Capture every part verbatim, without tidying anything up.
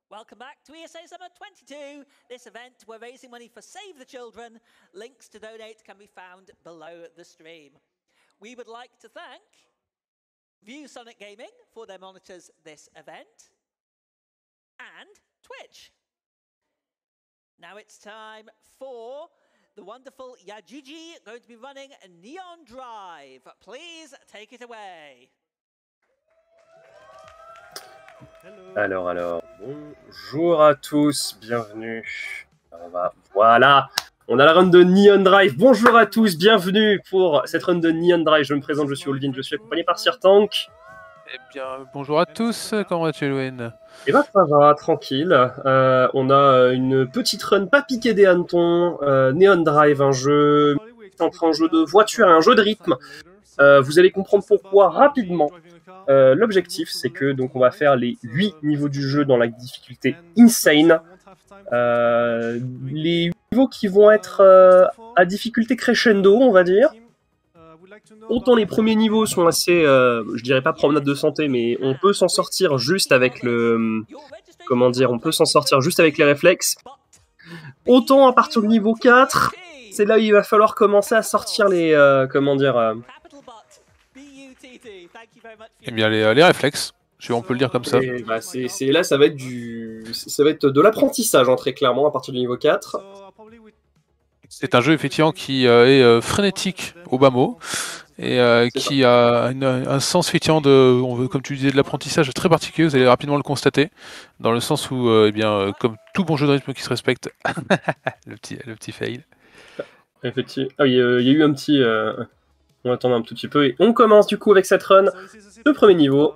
Welcome back to E S A Summer twenty-two. This event, we're raising money for Save the Children. Links to donate can be found below the stream. We would like to thank ViewSonic Gaming for their monitors this event, and Twitch. Now it's time for the wonderful Yajiji going to be running a Neon Drive. Please take it away. Alors, alors, bonjour à tous, bienvenue. On va, voilà, on a la run de Neon Drive. Bonjour à tous, bienvenue pour cette run de Neon Drive. Je me présente, je suis Olvin, je suis accompagné par Sir Tank. Eh bien, bonjour à tous, comment vas-tu, Elwen? Eh ben, ça va, tranquille. Euh, on a une petite run pas piqué des hannetons. Euh, Neon Drive, un jeu entre un jeu de voiture et un jeu de rythme. Euh, vous allez comprendre pourquoi rapidement. Euh, L'objectif, c'est que donc on va faire les huit niveaux du jeu dans la difficulté Insane. Euh, les huit niveaux qui vont être euh, à difficulté crescendo, on va dire. Autant les premiers niveaux sont assez, euh, je dirais pas promenade de santé, mais on peut s'en sortir juste avec le, comment dire, on peut s'en sortir juste avec les réflexes. Autant à partir du niveau quatre, c'est là où il va falloir commencer à sortir les, euh, comment dire. Euh, Eh bien, les, les réflexes, on peut le dire comme ça. Bah, c'est, c'est, là, ça va être du, ça va être de l'apprentissage, hein, très clairement, à partir du niveau quatre. C'est un jeu, effectivement, qui euh, est euh, frénétique au bas mot, et euh, qui ça. a une, un sens, effectivement, de, on veut, comme tu disais, de l'apprentissage très particulier, vous allez rapidement le constater, dans le sens où, euh, eh bien, euh, comme tout bon jeu de rythme qui se respecte, le, petit, le petit fail. Effectivement, ah, il y a eu un petit... Euh... On va attendre un tout petit peu et on commence du coup avec cette run. Le premier niveau.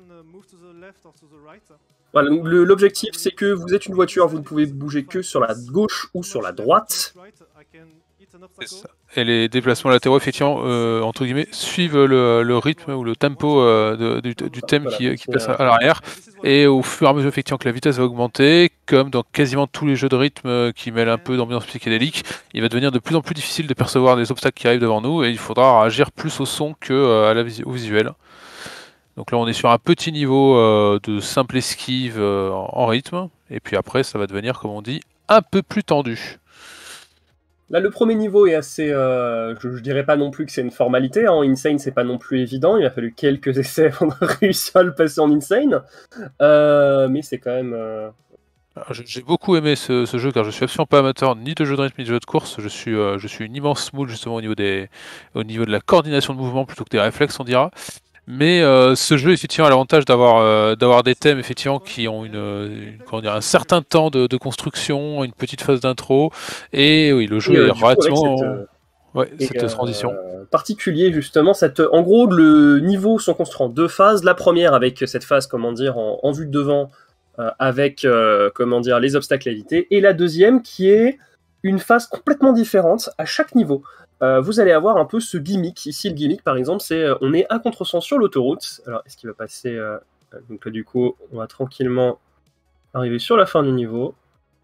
Voilà, l'objectif c'est que vous êtes une voiture, vous ne pouvez bouger que sur la gauche ou sur la droite. Ça. Et les déplacements latéraux, effectivement, euh, entre guillemets, suivent le, le rythme ou le tempo euh, de, du, du thème voilà, qui, qui passe à, à l'arrière. Et au fur et à mesure, effectivement, que la vitesse va augmenter, comme dans quasiment tous les jeux de rythme qui mêlent un peu d'ambiance psychédélique, il va devenir de plus en plus difficile de percevoir les obstacles qui arrivent devant nous, et il faudra réagir plus au son que euh, à la vis au visuel. Donc là, on est sur un petit niveau euh, de simple esquive euh, en, en rythme, et puis après, ça va devenir, comme on dit, un peu plus tendu. Là, le premier niveau est assez... Euh, je, je dirais pas non plus que c'est une formalité. Hein. En Insane, c'est pas non plus évident. Il a fallu quelques essais avant de réussir à le passer en Insane. Euh, mais c'est quand même... Euh... J'ai beaucoup aimé ce, ce jeu, car je suis absolument pas amateur ni de jeux de rythme ni de jeux de course. Je suis, euh, je suis une immense moule, justement, au niveau, des, au niveau de la coordination de mouvement, plutôt que des réflexes, on dira. Mais euh, ce jeu, effectivement, a l'avantage d'avoir euh, d'avoir des thèmes, effectivement, qui ont une, une comment dire, un certain temps de, de construction, une petite phase d'intro, et oui, le jeu et, euh, est relativement... Coup, cette, ouais, et, cette euh, transition. Particulier, justement, cette, en gros, le niveau sont construits en deux phases. La première avec cette phase, comment dire, en, en vue de devant, euh, avec, euh, comment dire, les obstacles à éviter, et la deuxième qui est une phase complètement différente à chaque niveau. Euh, vous allez avoir un peu ce gimmick. Ici, le gimmick, par exemple, c'est euh, on est à contresens sur l'autoroute. Alors, est-ce qu'il va passer euh, donc là, du coup, on va tranquillement arriver sur la fin du niveau.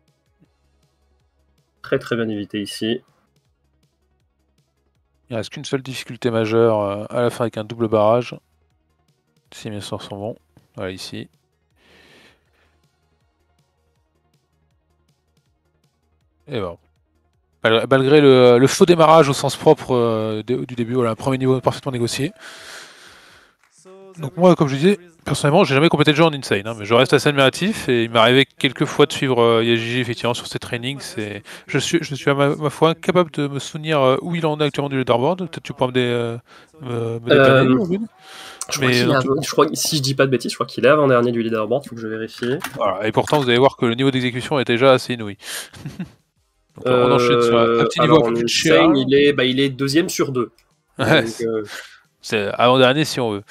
Très, très bien évité ici. Il ne reste qu'une seule difficulté majeure euh, à la fin avec un double barrage. Si mes sorts sont bons. Voilà, ici. Et bon. Malgré le, le faux démarrage au sens propre euh, de, du début, voilà, un premier niveau parfaitement négocié. Donc moi, comme je disais, personnellement, j'ai jamais complété le jeu en Insane, hein, mais je reste assez admiratif, et il m'est arrivé quelques fois de suivre euh, Yajiji, effectivement, sur ses trainings. Je suis, je suis à ma, ma foi incapable de me souvenir euh, où il en est actuellement du leaderboard. Peut-être tu pourras me, dé, euh, me, me dépanner. Euh, je, crois mais, tout... je crois que si je dis pas de bêtises, je crois qu'il est avant-dernier du leaderboard, il faut que je vérifie. Voilà, et pourtant, vous allez voir que le niveau d'exécution est déjà assez inouï. Donc, euh, on enchaîne sur un petit alors, niveau un peu plus Insane, il est, bah, il est deuxième sur deux. Ouais, euh... c'est avant-dernier si on veut.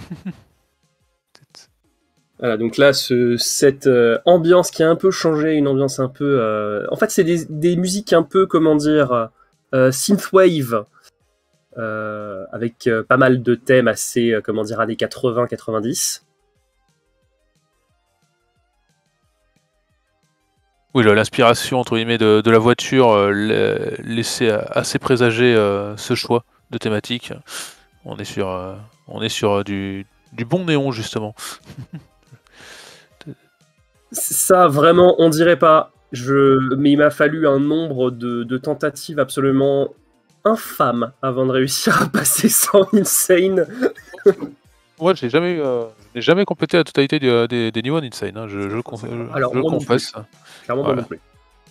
Voilà, donc là, ce, cette euh, ambiance qui a un peu changé, une ambiance un peu... Euh... En fait, c'est des, des musiques un peu, comment dire, euh, synthwave, euh, avec euh, pas mal de thèmes assez, euh, comment dire, années quatre-vingts quatre-vingt-dix. Oui, l'inspiration entre guillemets de, de la voiture euh, laissait assez présager euh, ce choix de thématique. On est sur, euh, on est sur du, du bon néon justement. Ça, vraiment, on dirait pas. Je... Mais il m'a fallu un nombre de, de tentatives absolument infâmes avant de réussir à passer sans Insane. Moi, j'ai jamais, euh, j'ai jamais complété la totalité des, des, des niveaux d'Insane. Hein. Je, je, le, conf... Alors, je le confesse. Clairement, voilà. moi non plus.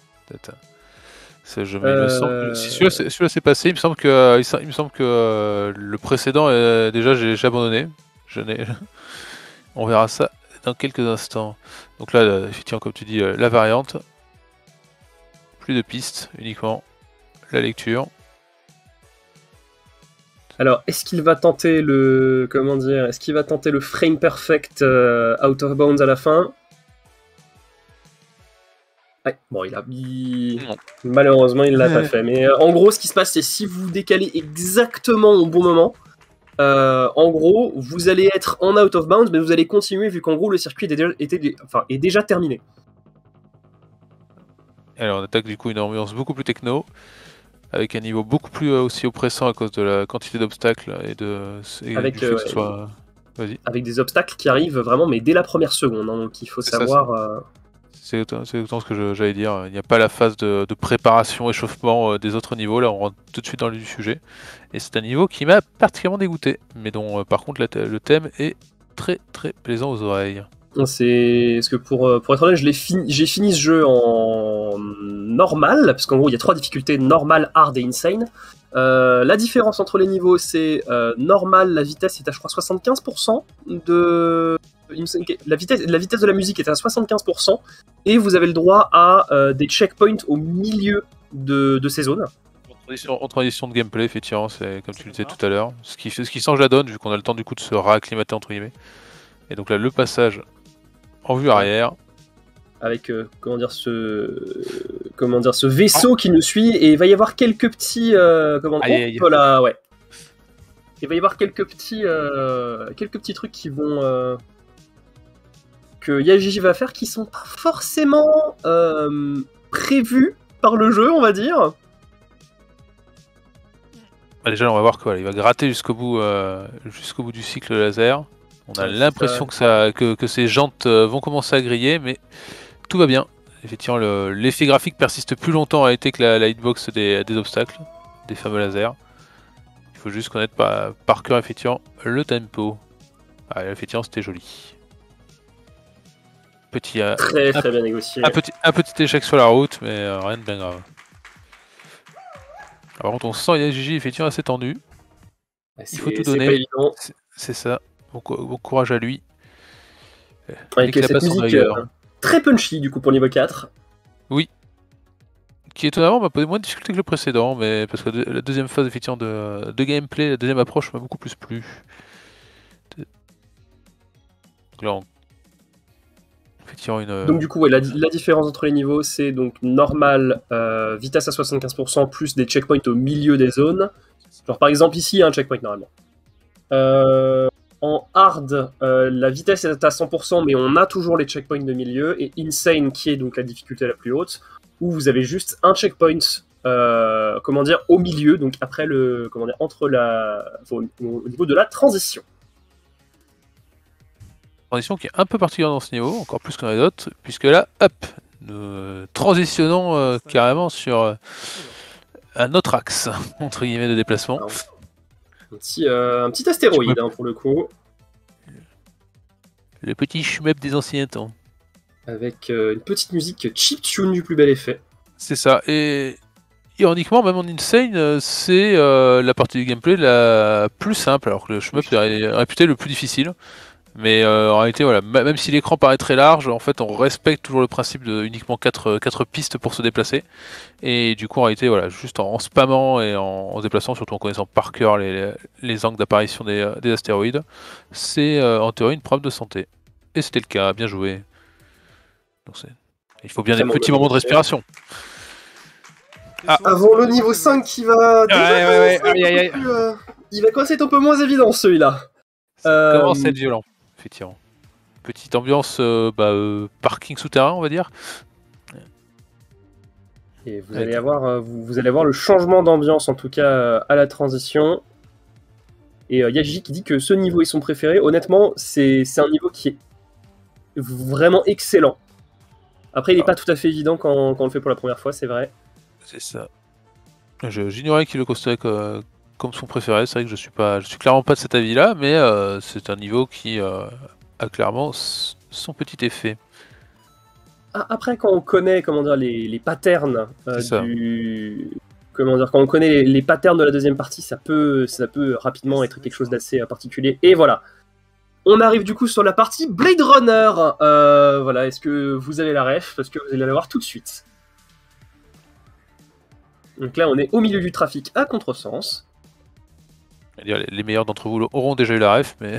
Je, euh... il me semble... Si celui-là, celui-là s'est passé, il me semble que, euh, il me semble que euh, le précédent, euh, déjà, j'ai abandonné. Je n'ai... On verra ça dans quelques instants. Donc là, effectivement, comme tu dis, euh, la variante. Plus de pistes, uniquement la lecture. Alors, est-ce qu'il va tenter le... Comment dire? Est-ce qu'il va tenter le frame perfect euh, out of bounds à la fin? Ouais, bon, il a... Il... Malheureusement, il l'a pas fait. Mais euh, en gros, ce qui se passe, c'est si vous décalez exactement au bon moment, euh, en gros, vous allez être en out of bounds, mais vous allez continuer vu qu'en gros, le circuit est déjà, était, enfin, est déjà terminé. Alors, on attaque du coup une ambiance beaucoup plus techno, avec un niveau beaucoup plus euh, aussi oppressant à cause de la quantité d'obstacles et de... Et avec, du fait euh, que ce soit... Vas-y. Avec des obstacles qui arrivent vraiment, mais dès la première seconde. Hein, donc il faut savoir... Euh... C'est autant, autant ce que j'allais dire. Il n'y a pas la phase de, de préparation, échauffement euh, des autres niveaux. Là, on rentre tout de suite dans le sujet. Et c'est un niveau qui m'a particulièrement dégoûté. Mais dont, euh, par contre, la, le thème est très très plaisant aux oreilles. C'est parce que pour, pour être honnête, j'ai fini, fini ce jeu en normal, parce qu'en gros, il y a trois difficultés, normal, hard et insane. Euh, la différence entre les niveaux, c'est euh, normal, la vitesse est à, je crois, soixante-quinze pour cent de... La vitesse, la vitesse de la musique est à soixante-quinze pour cent, et vous avez le droit à euh, des checkpoints au milieu de, de ces zones. En transition, en transition de gameplay, effectivement, c'est comme tu le disais tout à l'heure, ce qui, ce qui change la donne, vu qu'on a le temps du coup de se réacclimater entre guillemets. Et donc là, le passage en vue arrière. Avec euh, comment dire ce euh, comment dire ce vaisseau qui nous suit, et il va y avoir quelques petits euh, comment aïe, aïe. Oh, là, ouais. Il va y avoir quelques petits euh, quelques petits trucs qui vont euh, que Yajiji va faire qui sont pas forcément euh, prévus par le jeu, on va dire. Bah déjà, on va voir quoi. Il va gratter jusqu'au bout euh, jusqu'au bout du cycle laser. On a ouais, l'impression que, ça, que, que ces jantes vont commencer à griller, mais tout va bien. Effectivement, l'effet le, graphique persiste plus longtemps à été que la, la hitbox des, des obstacles, des fameux lasers. Il faut juste connaître par, par cœur, effectivement, le tempo. Ah, effectivement, c'était joli. Petit, euh, très un, très bien négocié. Un petit, un petit échec sur la route, mais euh, rien de bien grave. Par contre, on sent Yajiji effectivement assez tendu. Il faut tout donner. C'est ça. Bon, bon courage à lui. Avec cette musique euh, très punchy du coup pour niveau quatre. Oui. Qui étonnamment m'a posé moins de difficultés que le précédent, mais parce que la deuxième phase effectivement de, de gameplay, la deuxième approche m'a beaucoup plus plu. De... Là, on... effectivement une... Donc du coup, ouais, la, la différence entre les niveaux, c'est donc normal, euh, vitesse à soixante-quinze pour cent plus des checkpoints au milieu des zones. Genre par exemple ici, il y a un checkpoint normalement. Euh... En hard, euh, la vitesse est à cent pour cent, mais on a toujours les checkpoints de milieu. Et insane, qui est donc la difficulté la plus haute, où vous avez juste un checkpoint, euh, comment dire, au milieu, donc après le, comment dire, entre la, au, au niveau de la transition. Transition qui est un peu particulière dans ce niveau, encore plus qu'on a d'autres, puisque là, hop, nous transitionnons euh, carrément sur euh, un autre axe entre guillemets de déplacement. Alors, Un petit, euh, un petit astéroïde hein, pour le coup. Le petit shmup des anciens temps. Avec euh, une petite musique chiptune du plus bel effet. C'est ça. Et ironiquement, même en Insane, c'est euh, la partie du gameplay la plus simple, alors que le shmup est réputé le plus difficile. Mais euh, en réalité, voilà, même si l'écran paraît très large, en fait, on respecte toujours le principe de uniquement quatre pistes pour se déplacer. Et du coup, en réalité, voilà, juste en, en spammant et en, en se déplaçant, surtout en connaissant par cœur les, les angles d'apparition des, des astéroïdes, c'est euh, en théorie une preuve de santé. Et c'était le cas, bien joué. Donc il faut bien des petits moments de respiration. Ah. Avant le niveau cinq qui va... Ouais, ouais, ouais, aïe, aïe, aïe. Plus, euh... Il va commencer à être un peu moins évident celui-là. Ça euh... commence à être violent, effectivement. Petite ambiance euh, bah, euh, parking souterrain, on va dire. Et vous allez avoir, euh, vous, vous allez avoir le changement d'ambiance, en tout cas, euh, à la transition. Et euh, Yajiji qui dit que ce niveau est son préféré. Honnêtement, c'est un niveau qui est vraiment excellent. Après, il n'est Ah. pas tout à fait évident quand, quand on le fait pour la première fois, c'est vrai. C'est ça. J'ignorais qu'il le considérait comme, comme son préféré. C'est vrai que je suis pas, je suis clairement pas de cet avis-là, mais euh, c'est un niveau qui euh, a clairement son petit effet. Après, quand on connaît, comment dire, les, les patterns euh, C'est ça. du, comment dire, quand on connaît les, les patterns de la deuxième partie, ça peut, ça peut rapidement être quelque chose d'assez euh, particulier. Et voilà. On arrive du coup sur la partie Blade Runner. Euh, voilà, est-ce que vous avez la ref? Parce que vous allez la voir tout de suite. Donc là, on est au milieu du trafic à contresens. Les, les meilleurs d'entre vous auront déjà eu la ref, mais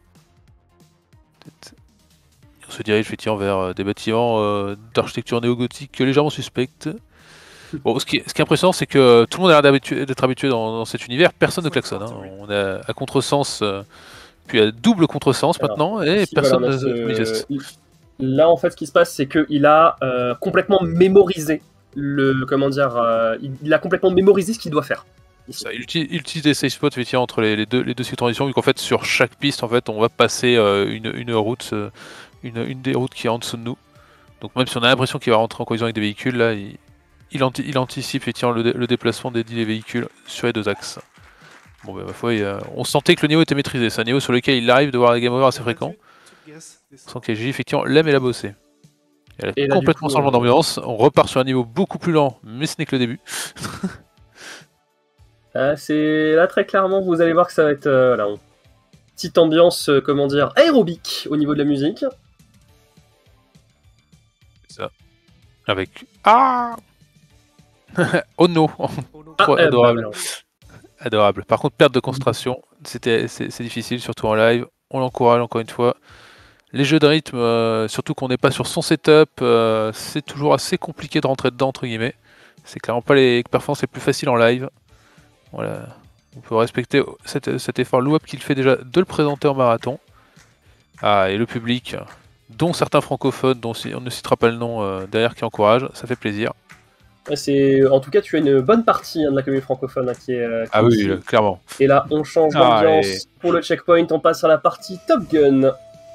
on se dirige effectivement vers des bâtiments euh, d'architecture néo-gothique légèrement suspectes. Bon, ce qui est, ce qui est impressionnant, c'est que tout le monde a l'air d'être habitué dans, dans cet univers. Personne ne klaxonne. Hein. On est à contresens, euh, puis à double contresens Alors, maintenant, et ici, personne voilà, ne manifeste. Ce... Là, en fait, ce qui se passe, c'est qu'il a euh, complètement mémorisé le, comment dire, euh, il a complètement mémorisé ce qu'il doit faire. Ça, il, utilise, il utilise des safe spots effectivement entre les, les deux les deux sites de transition, vu qu'en fait sur chaque piste, en fait, on va passer euh, une, une route, euh, une, une des routes qui est en dessous de nous. Donc même si on a l'impression qu'il va rentrer en collision avec des véhicules, là, il, il, anti, il anticipe effectivement le, le déplacement des dix véhicules sur les deux axes. Bon, bah, ma foi, il, euh, on sentait que le niveau était maîtrisé. C'est un niveau sur lequel il arrive de voir des game over assez fréquents. On sent qu'A J effectivement l'aime et l'a bossé. Elle a et là, complètement coup, changement euh... d'ambiance. On repart sur un niveau beaucoup plus lent, mais ce n'est que le début. Ah, c'est là très clairement, vous allez voir que ça va être euh, là, petite ambiance, euh, comment dire, aérobique au niveau de la musique. C'est ça. Avec ah oh no, trop ah, adorable, euh, bah, adorable. Par contre, perte de concentration, c'était c'est difficile, surtout en live. On l'encourage encore une fois. Les jeux de rythme, euh, surtout qu'on n'est pas sur son setup, euh, c'est toujours assez compliqué de rentrer dedans entre guillemets. C'est clairement pas les performances les plus faciles en live. Voilà, on peut respecter cet, cet effort louable qu'il fait déjà de le présenter en marathon. Ah, et le public, dont certains francophones, dont on ne citera pas le nom euh, derrière, qui encourage, ça fait plaisir. C'est, en tout cas, tu as une bonne partie hein, de la communauté francophone hein, qui est. Euh, qui ah oui, là, clairement. Et là, on change d'ambiance ah, et... pour le checkpoint, on passe à la partie Top Gun.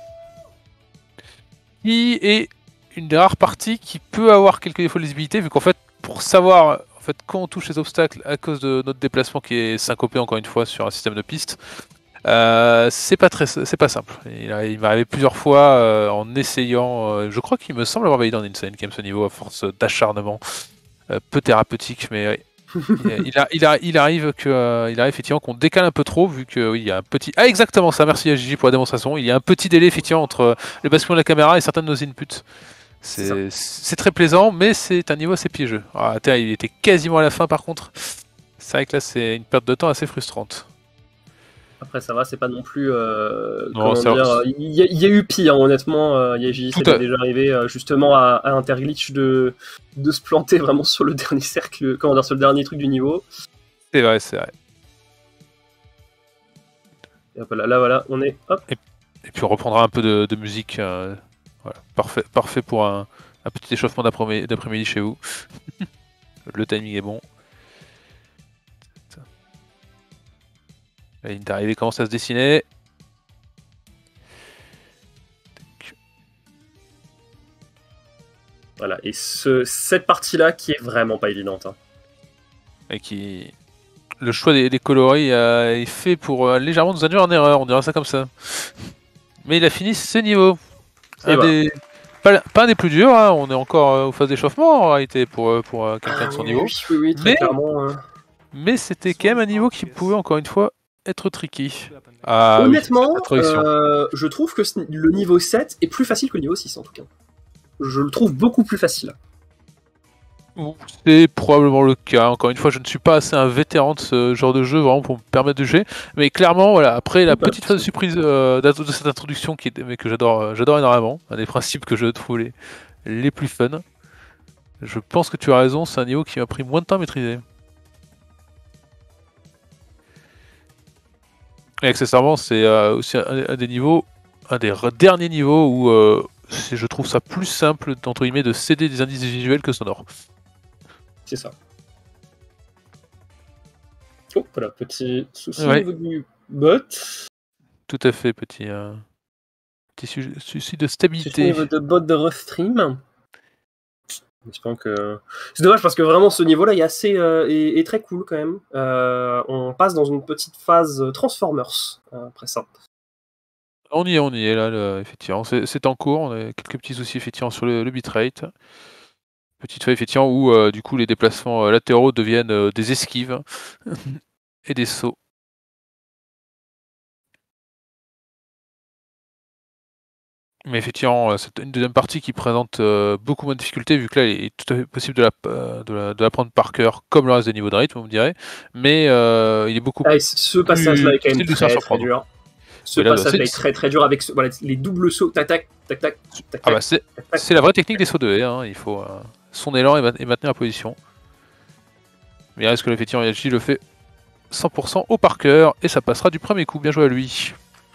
Qui est une des rares parties qui peut avoir quelques défauts de lisibilité, vu qu'en fait, pour savoir. En fait, quand on touche les obstacles à cause de notre déplacement qui est syncopé encore une fois sur un système de piste, euh, c'est pas très, c'est pas simple. Il, il m'est arrivé plusieurs fois euh, en essayant. Euh, je crois qu'il me semble avoir validé en insane game ce niveau à force d'acharnement, euh, peu thérapeutique, mais il, a, il, a, il arrive que, euh, il arrive effectivement qu'on décale un peu trop vu que oui, il y a un petit. Ah exactement ça. Merci à Gigi pour la démonstration. Il y a un petit délai effectivement entre le basculement de la caméra et certains de nos inputs. C'est très plaisant, mais c'est un niveau assez piégeux. Ah, il était quasiment à la fin par contre. C'est vrai que là, c'est une perte de temps assez frustrante. Après, ça va, c'est pas non plus. Euh, non, comment dire, il y, a, il y a eu pire, hein, honnêtement. Euh, Yaji, ça m'est déjà arrivé euh, justement à, à Interglitch de, de se planter vraiment sur le dernier cercle, comment dire, sur le dernier truc du niveau. C'est vrai, c'est vrai. Et hop là, là, voilà, on est. Hop. Et, et puis on reprendra un peu de, de musique. Euh... Voilà, parfait, parfait pour un, un petit échauffement d'après-midi chez vous. Le timing est bon. La ligne d'arrivée commence à se dessiner. Voilà, et ce, cette partie-là qui est vraiment pas évidente. Hein. Et qui... Le choix des, des coloris euh, est fait pour euh, légèrement nous induire en erreur, on dirait ça comme ça. Mais il a fini ce niveau. Un voilà. des... Pas, pas un des plus durs, hein. On est encore euh, aux phases d'échauffement en réalité pour, pour euh, quelqu'un ah, de son oui, niveau. Oui, oui, oui, très mais clairement. Hein. mais c'était quand même un niveau qui pouvait encore une fois être tricky. Ah, honnêtement, oui, euh, je trouve que le niveau sept est plus facile que le niveau six en tout cas. Je le trouve beaucoup plus facile. C'est probablement le cas. Encore une fois, je ne suis pas assez un vétéran de ce genre de jeu vraiment pour me permettre de jouer. Mais clairement, voilà. Après la petite phase de surprise euh, de cette introduction qui est, mais que j'adore, euh, j'adore énormément. Un des principes que je trouve les, les plus fun. Je pense que tu as raison. C'est un niveau qui m'a pris moins de temps à maîtriser. Et accessoirement, c'est euh, aussi un, un des niveaux, un des derniers niveaux où euh, je trouve ça plus simple entre guillemets de céder des indices visuels que sonores. C'est ça. Oh, voilà, petit souci ouais. au niveau du bot. Tout à fait, petit, euh, petit souci de stabilité. Au niveau de bot de Restream. Que... C'est dommage parce que vraiment ce niveau-là est assez euh, est, est très cool quand même. Euh, on passe dans une petite phase Transformers euh, après ça. On y est, on y est là, le, effectivement. C'est en cours. On a quelques petits soucis effectivement sur le, le bitrate. Petite phase effectivement où euh, du coup les déplacements euh, latéraux deviennent euh, des esquives et des sauts. Mais effectivement, c'est une deuxième partie qui présente euh, beaucoup moins de difficultés, vu que là, il est tout à fait possible de l'apprendre la, de la, de la par cœur, comme le reste des niveaux de rythme, vous me direz. Mais euh, il est beaucoup ah, ce passage-là est quand même très, très, très dur. Ce là, passage-là est très très dur avec ce, voilà, les doubles sauts, tac tac, tac tac, tac ah bah c'est la vraie technique des sauts de haie, hein. Il faut euh, son élan et, ma et maintenir la position. Mais il reste que l'effectivement Yaji le fait cent pour cent au par cœur, et ça passera du premier coup, bien joué à lui.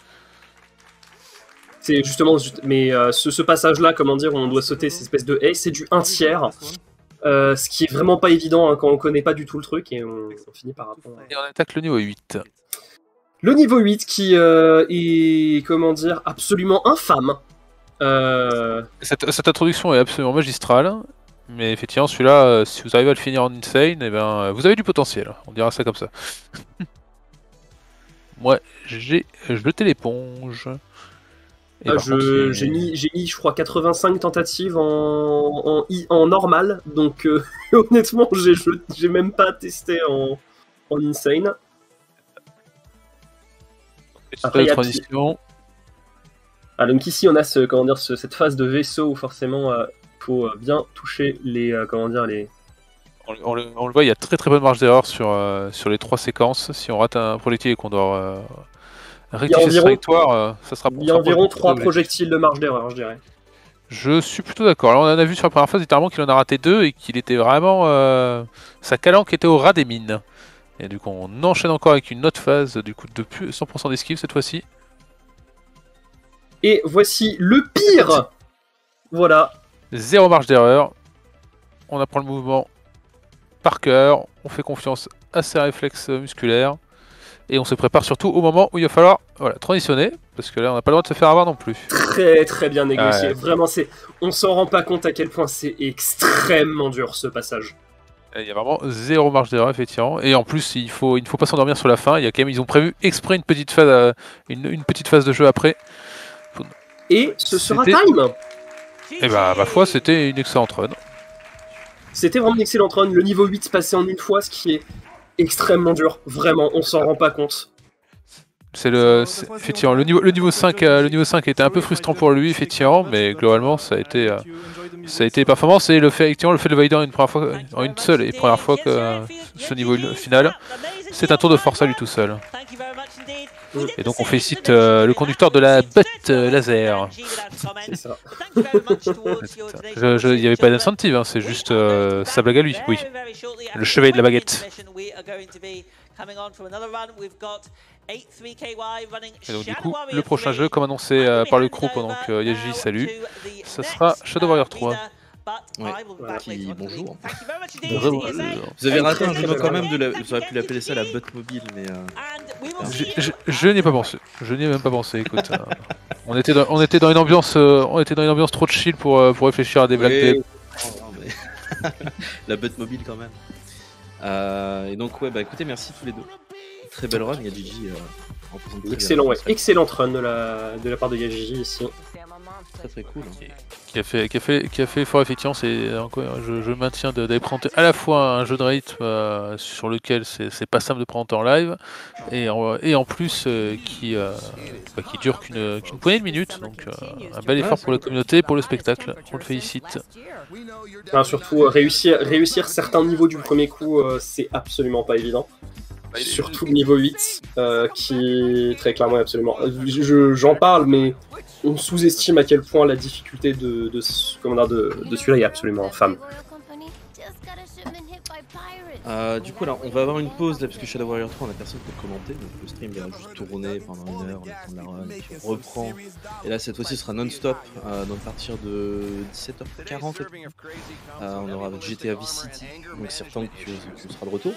C'est justement, mais euh, ce, ce passage-là, comment dire, où on doit sauter cette espèce de haie, c'est du un tiers, euh, ce qui est vraiment pas évident hein, quand on connaît pas du tout le truc, et on, on finit par apprendre. Et on attaque le niveau huit. Le niveau huit qui euh, est, comment dire, absolument infâme. Euh... Cette, cette introduction est absolument magistrale, mais effectivement celui-là, euh, si vous arrivez à le finir en insane, eh ben, vous avez du potentiel, on dira ça comme ça. Moi, j'ai jeté l'éponge. Ah, j'ai mis, mis, je crois, quatre-vingt-cinq tentatives en, en, en normal, donc euh, honnêtement, j'ai même pas testé en, en insane. Après, la transition. Ah, donc ici, on a ce, comment dire, ce, cette phase de vaisseau où forcément, il euh, faut bien toucher les, euh, comment dire, les... On, on, le, on le voit, il y a très très bonne marge d'erreur sur, euh, sur les trois séquences. Si on rate un projectile et qu'on doit... Euh, rectifier cette trajectoire, euh, ça sera Il y a environ trois projectiles de marge d'erreur, je dirais. Je suis plutôt d'accord. Alors on en a vu sur la première phase littéralement qu'il en a raté deux et qu'il était vraiment... Euh, sa calanque était au ras des mines. Et du coup on enchaîne encore avec une autre phase du coup de plus cent pour cent d'esquive cette fois-ci. Et voici le pire. Voilà. Zéro marge d'erreur. On apprend le mouvement par cœur. On fait confiance à ses réflexes musculaires. Et on se prépare surtout au moment où il va falloir voilà, transitionner, parce que là on n'a pas le droit de se faire avoir non plus. Très très bien négocié, ouais. Vraiment c'est, on s'en rend pas compte à quel point c'est extrêmement dur ce passage. Il y a vraiment zéro marge d'erreur effectivement, et en plus il, faut, il ne faut pas s'endormir sur la fin, il y a quand même, ils ont prévu exprès une petite phase, euh, une, une petite phase de jeu après. Et ce sera time. Et bah ma foi c'était une excellente run. C'était vraiment une excellente run, le niveau huit passé en une fois, ce qui est extrêmement dur, vraiment, on s'en rend pas compte. C'est le, effectivement, le niveau, le niveau cinq, euh, le niveau cinq était un peu frustrant pour lui, effectivement, mais globalement ça a été, euh, ça a été performance et le fait, effectivement, le fait de valider une première fois, en une seule et première fois que euh, ce niveau final, c'est un tour de force à lui tout seul. Et donc on félicite euh, le conducteur de la bête euh, laser. C'est ça. Il n'y avait pas d'incentive, hein, c'est juste euh, sa blague à lui, oui. Le chevalier de la baguette. Et donc du coup, le prochain jeu, comme annoncé euh, par le crew pendant que Yaji salue, ça sera Shadow Warrior trois. Ouais, qui... bonjour. Bonjour. Vous avez raté un jeu quand même, de la... vous auriez pu l'appeler ça la botte mobile, mais... Euh... Je, je, je n'y ai pas pensé, je n'y ai même pas pensé, écoute. euh, on, était dans, on, était dans une ambiance, euh, on était dans une ambiance trop chill pour, euh, pour réfléchir à des blagues. Oui. Oh, non, mais... la botte mobile quand même. Euh, et donc ouais, bah écoutez, merci tous les deux. Très belle run, il y a Gigi. Euh, Excellent, ouais. Excellente run de la, de la part de Gigi ici. Très très cool. Hein. Qui a fait, qui a fait, qui a fait fort effectivement, c'est je, je maintiens d'aller présenter à la fois un jeu de rythme euh, sur lequel c'est pas simple de présenter en live, et en, et en plus euh, qui, euh, bah, qui dure qu'une qu'une poignée de minutes, donc euh, un bel effort pour la communauté, pour le spectacle, on le félicite. Enfin, surtout, euh, réussir, réussir certains niveaux du premier coup, euh, c'est absolument pas évident. Surtout le niveau huit, euh, qui très clairement est absolument... J'en je, parle, mais on sous-estime à quel point la difficulté de, de, de, de, de celui-là est absolument infâme. Euh, du coup, là, on va avoir une pause là, parce que Shadow Warrior trois, on a personne pour commenter, donc le stream va juste tourner pendant une heure, on la run, et puis on reprend. Et là, cette fois-ci, ce sera non-stop, euh, donc à partir de dix-sept heures quarante, euh, on aura G T A Vice City, donc certain que tu seras de retour.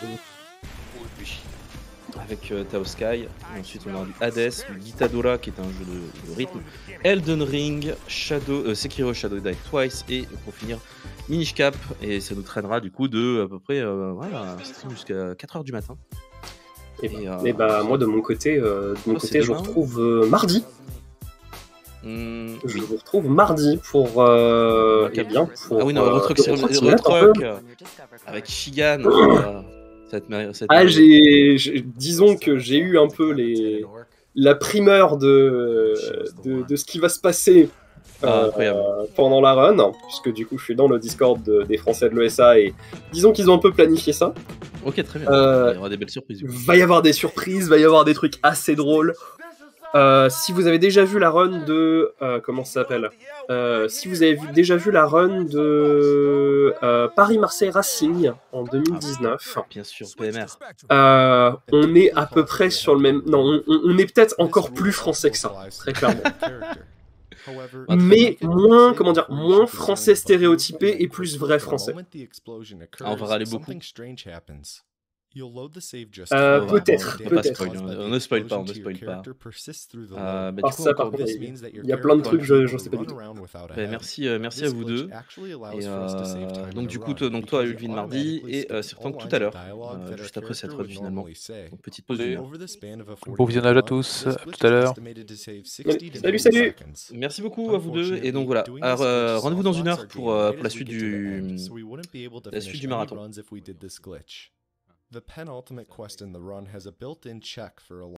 Avec euh, Tao Sky, et ensuite on aura du Hades, du Gitadora qui est un jeu de, de rythme, Elden Ring, Shadow, euh, Sekiro Shadow Die Twice, et pour finir Minish Cap, et ça nous traînera du coup de à peu près euh, voilà, stream jusqu'à quatre heures du matin. Et, bah, Et, euh, et bah moi de mon côté, euh, de mon toi, c'est côté je vous demain retrouve euh, mardi. Hum, Je oui. vous retrouve mardi pour, euh, eh bien, pour Ah oui, non, euh, Retruck le Retruck Simulator, un peu. Retruck, euh, avec Shigan. euh, ça va être mer- ça va être Ah, merveilleux. j'ai, j'ai- disons que j'ai eu un peu les, la primeur de, de, de ce qui va se passer Ah, euh, incroyable. pendant la run, puisque du coup je suis dans le Discord de- des Français de l'E S A et disons qu'ils ont un peu planifié ça. Ok, très bien. Euh, Il y aura des belles surprises. du coup. Va y avoir des surprises, va y avoir des trucs assez drôles. Euh, si vous avez déjà vu la run de... euh, comment ça s'appelle euh, Si vous avez vu, déjà vu la run de euh, Paris-Marseille Racing en deux mille dix-neuf, Bien sûr, P M R. euh, on est à peu près sur le même... Non, on, on est peut-être encore plus français que ça, très clairement. Mais moins, comment dire, moins français stéréotypé et plus vrai français. Ah, on va râler beaucoup. Euh, On va- peut-être, on va pas peut-être. spoiler, on on ne spoil pas, on ne spoil pas. Euh, bah, Ah, du coup, ça, par encore- contre, il il y a plein de trucs, je je sais pas du tout. bah, merci, euh, merci à vous deux. Et, euh, donc du coup, toi, donc toi, Ulvin mardi et euh, Sirtank tout à l'heure, euh, juste après cette run finalement. Donc, petite pause d'une heure. Bon visionnage à tous, à tout à l'heure. Salut, salut. Merci beaucoup à vous deux. Et donc voilà, alors, euh, rendez-vous dans une heure pour, euh, pour la suite du la suite du marathon. The penultimate quest in the run has a built-in check for a